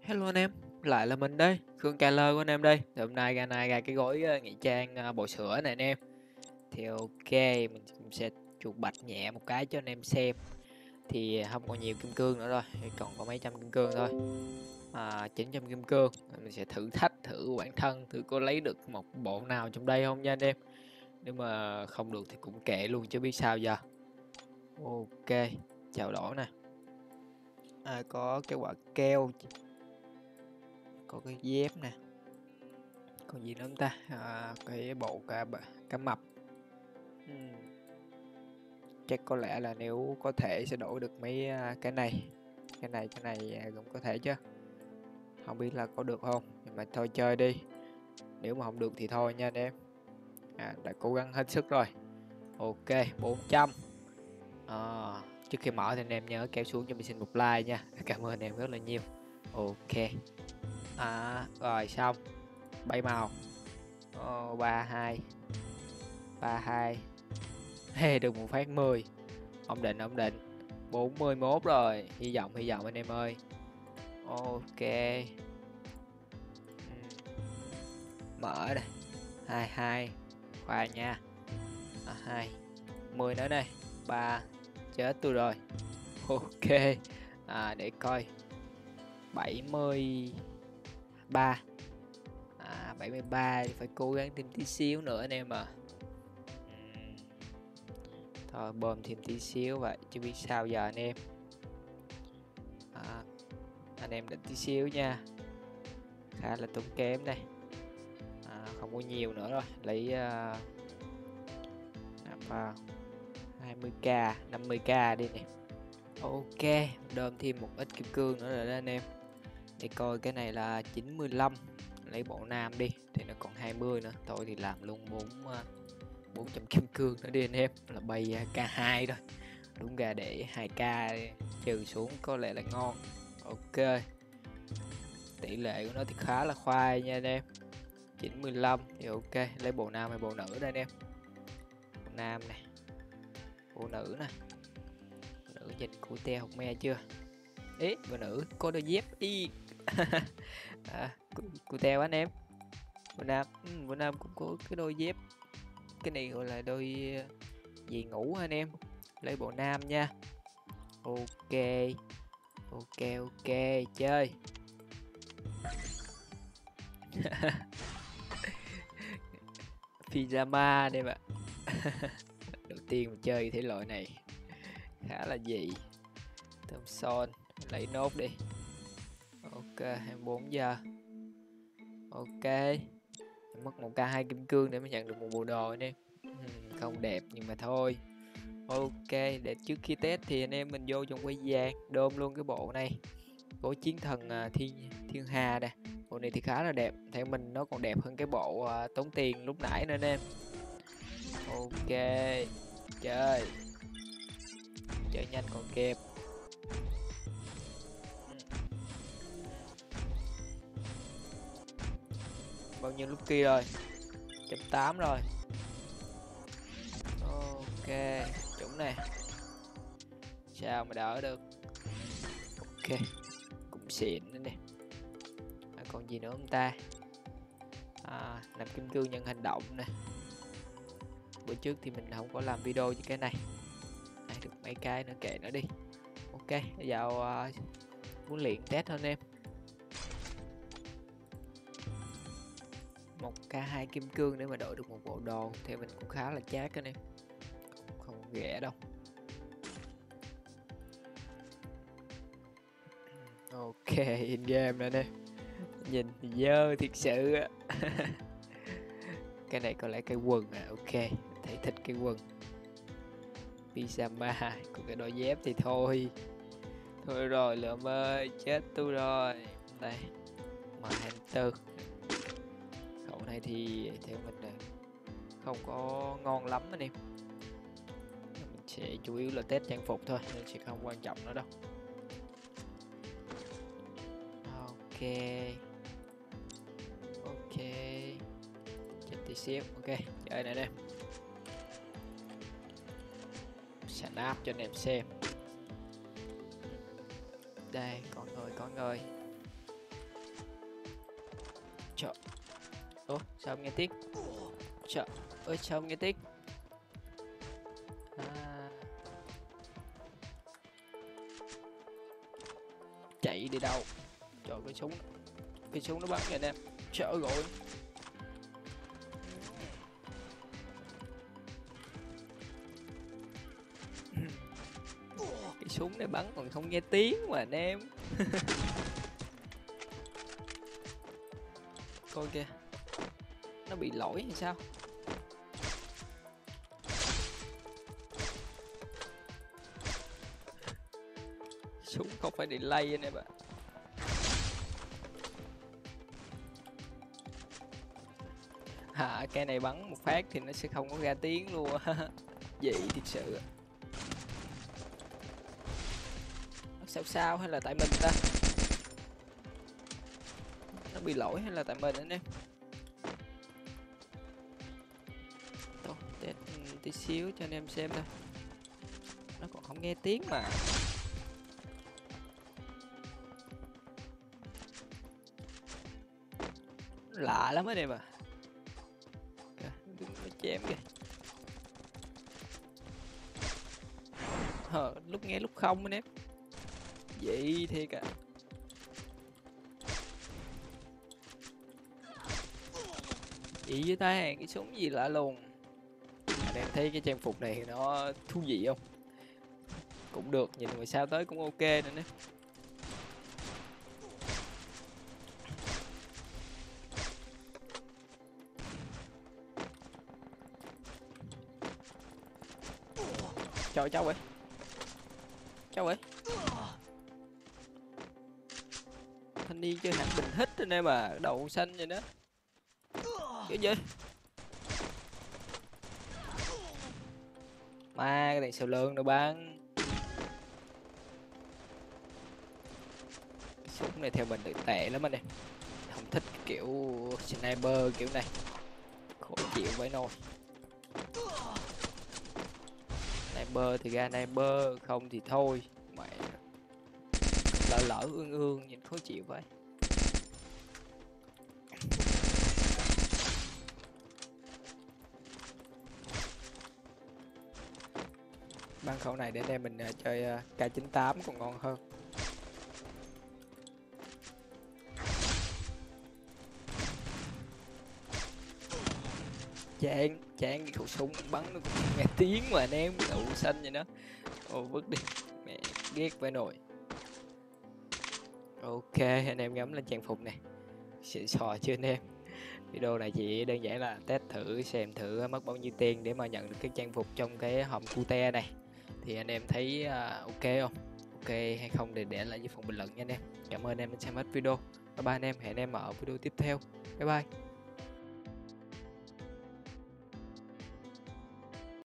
Hello anh em, lại là mình đây, Khương Lơ của anh em đây. Thì hôm nay ra cái gói nghĩa trang bò sữa này anh em. Thì ok, mình cũng sẽ chuột bạch nhẹ một cái cho anh em xem. Thì không còn nhiều kim cương nữa rồi, thì còn có mấy trăm kim cương thôi. 900 kim cương. Mình sẽ thử thách thử bản thân, thử có lấy được một bộ nào trong đây không nha anh em. Nếu mà không được thì cũng kệ luôn chứ biết sao giờ. Ok, chào đổi nè. Có cái quả keo, có cái dép nè. Còn gì nữa không ta? Cái bộ cá mập. Ừm, chắc có lẽ là nếu có thể sẽ đổi được mấy cái này. Cái này cũng có thể chứ. Không biết là có được không. Nhưng mà thôi chơi đi. Nếu mà không được thì thôi nha anh em. Đã cố gắng hết sức rồi. Ok, 400. Trước khi mở thì anh em nhớ kéo xuống cho mình xin một like nha. Cảm ơn anh em rất là nhiều. Ok. Rồi xong. Bay màu. 32. 32. Hey, được một phát 10. Ổn định 41 rồi, hy vọng anh em ơi. Ok. Mở đây. 22. Khoan nha. 2. 10 nữa đây. 3. Chết tôi rồi. Ok. Để coi. 73. 73 thì phải cố gắng thêm tí xíu nữa anh em à. Thôi bơm thêm tí xíu vậy chứ biết sao giờ anh em. Anh em định tí xíu nha, khá là tốn kém đây. Không có nhiều nữa rồi, lấy 20k 50k đi nè. Ok, đơm thêm một ít kim cương nữa rồi đó anh em. Để coi cái này là 95, lấy bộ nam đi thì nó còn 20 nữa, thôi thì làm luôn 400 kim cương nữa đi anh em, là bay k2 thôi. Đúng ra để 2k trừ xuống có lẽ là ngon. Ok, tỷ lệ của nó thì khá là khoai nha anh em. 95 thì ok, lấy bộ nam hay bộ nữ đây anh em. Bộ nam này, bộ nữ nè. Bộ nữ nhìn của te học me chưa? Ý, bộ nữ có đôi dép y. Của teo anh em. Bộ nam cũng có cái đôi dép. Cái này gọi là đôi gì ngủ anh em. Lấy bộ nam nha. Ok. Ok, chơi. Pyjama đây bạn. Đầu tiên mình chơi thể loại này khá là dị. Thompson lấy nốt đi. Ok, 24 giờ. Ok, mất một k 2 kim cương để mới nhận được một bộ đồ anh em. Không đẹp nhưng mà thôi. Ok, để trước khi test thì anh em mình vô trong quay vàng đôm luôn cái bộ này. Của chiến thần thiên hà nè. Bộ này thì khá là đẹp, theo mình nó còn đẹp hơn cái bộ tốn tiền lúc nãy nữa anh em. Ok, chơi nhanh còn kịp. Bao nhiêu lúc kia rồi? 1.8 rồi. Ok, chuẩn nè. Sao mà đỡ được. Ok, cũng xịn nữa nè. Còn gì nữa không ta? Làm kim cương nhân hành động nè. Bữa trước thì mình không có làm video cho cái này. Được mấy cái nữa kệ nó đi. Ok, vào huấn luyện test thôi em. 1k2 kim cương để mà đổi được một bộ đồ thì mình cũng khá là chát anh em, không ghẻ đâu. Ok, in game rồi nè, nhìn thì dơ thiệt sự. Cái này có lẽ cái quần ok, thấy thích cái quần pyjama, còn cái đôi dép thì thôi rồi lượm ơi, chết tôi rồi. Đây M24, cậu này thì theo mình là không có ngon lắm anh em, mình sẽ chủ yếu là test trang phục thôi nên sẽ không quan trọng nữa đâu. Ok chết tí xíu. Ok, chơi này đây, snap cho anh em xem. Đây, con người Trời. Ủa sao không nghe tiếng? Trời ơi sao không nghe tiếng? À, chạy đi đâu? Trời cái súng nó bắn vậy nè. Trời ơi rồi. Cái súng này bắn còn không nghe tiếng mà anh em. Coi kìa, nó bị lỗi hay sao? Súng không phải delay anh em ạ. Cái này bắn một phát thì nó sẽ không có ra tiếng luôn á. Vậy thiệt sự. Sao hay là tại mình ta? Nó bị lỗi hay là tại mình anh em? Thôi test tí xíu cho anh em xem thôi. Nó còn không nghe tiếng mà. Lạ lắm anh em à. Đừng có chém kìa. Lúc nghe lúc không anh em. Vậy thiệt à. Vậy với tai hàng cái súng gì lạ lùng. Anh em thấy cái trang phục này nó thú vị không? Cũng được, nhìn ngoài sao tới cũng ok nữa nè. Trời cháu ơi. Cháu ơi. Thanh niên chơi hạng bình hít anh em à, đậu xanh vậy đó. Kiểu gì? Mà cái này sao lương đâu bắn. Cái súng này theo mình tự tệ lắm anh em. Không thích cái kiểu sniper kiểu này. Khó chịu với nồi. Sniper thì ra sniper, không thì thôi. Mẹ lỡ ương nhìn khó chịu vậy. Bắn khẩu này để anh em mình chơi K98 còn ngon hơn. Chán cái khẩu súng bắn nó cũng nghe tiếng mà anh em, đậu xanh vậy đó. Ô vứt đi, mẹ ghét phải nồi. Ok anh em ngắm lên trang phục này, xịn sò chưa anh em? Video này chỉ đơn giản là test thử xem thử mất bao nhiêu tiền để mà nhận được cái trang phục trong cái hòm cute này. Thì anh em thấy ok không? Ok hay không thì để lại dưới phần bình luận nha anh em. Cảm ơn anh em đã xem hết video. Bye bye anh em, hẹn anh em ở video tiếp theo. Bye bye.